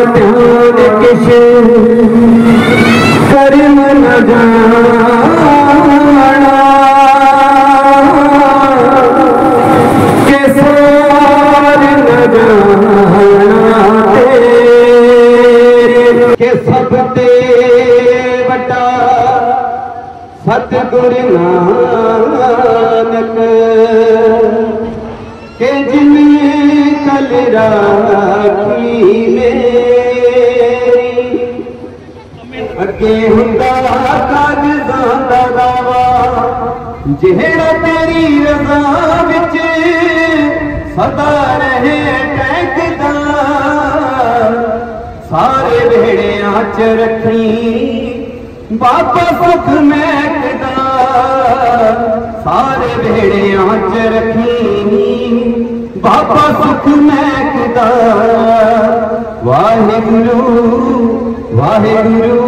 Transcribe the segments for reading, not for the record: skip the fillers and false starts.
ध्यान किश कर्म न जाना के सार न जाना तेरे के सब ते बड़ा सतगुरु नानक के जिन कल राखी मेरी अगे हुंदा कागज़ां दा दावा जेड़ा तेरी रज़ा विच सदा रहे टहकदा सारे वेड़ियां च रखी बाबा सुख महकदा सारे वेड़ियां च रखी बाबा सुख महकदा वाहेगुरु वाहेगुरु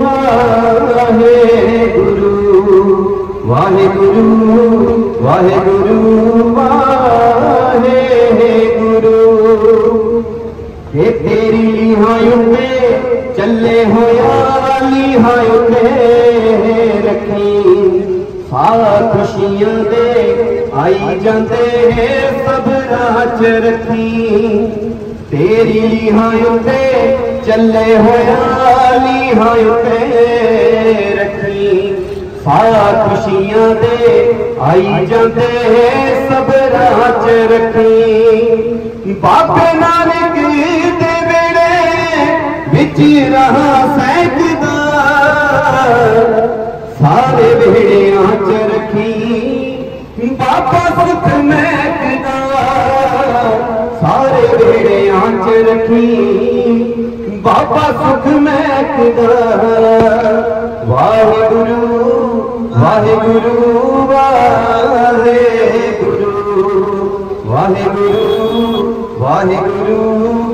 वाहेगुरु वाहेगुरु वाहेगुरु वाहेगुरु ये तेरी लिहायों में चले होया लिहायों में रखी साथ खुशियां दे आई जाते सब राज रखी तेरी लिहायों पे चले होया लिहायों पे रखी साथ खुशियां दे आई जाते सब राज रखी बाबे नानक दे बेड़े विच रहा सैकदा सारे वेड़ियां च रखी बाबा सुख महकदा सारे वेड़ियां च रखी बाबा सुख महकदा वाहेगुरु वाहेगुरु वाहेगुरु वाहेगुरु वाहेगुरु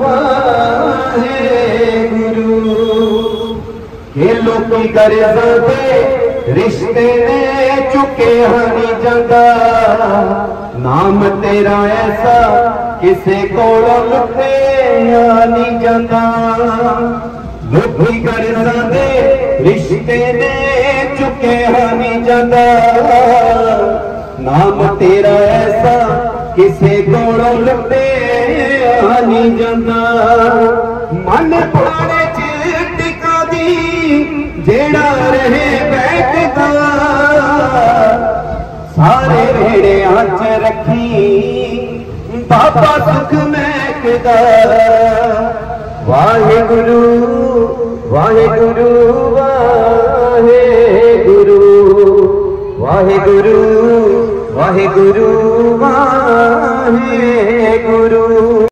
वाहेगुरु ये लोकी करज़ां ते रिश्ते ने चुके हनी जांदा नाम तेरा ऐसा किसे कोलों लुटे नहीं जांदा लोकी करज़ां ते रिश्ते ने चुके हनी जांदा नाम तेरा ऐसा किसे कोलों लुटे नहीं जांदा मन पुराने च टिका दी जेड़ा रहे बैठदा सारे वेड़ियां च रखी बाबा सुख महकदा वाहेगुरु वाहेगुरु वाहेगुरु वाहेगुरु वाहेगुरु वाहेगुरु